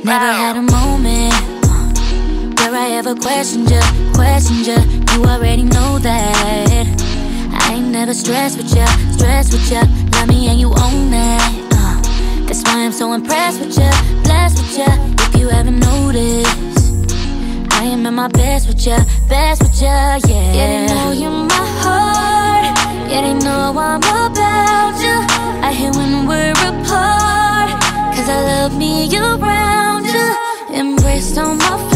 Never had a moment where I ever questioned you. You already know that I ain't never stressed with you. Love me and you own that. That's why I'm so impressed with you, blessed with you. If you haven't noticed, I am at my best with you, yeah. Yeah, they know you're my heart. Yeah, they know I'm about you. I hate when we're apart, 'cause I love me around you. Embraced on my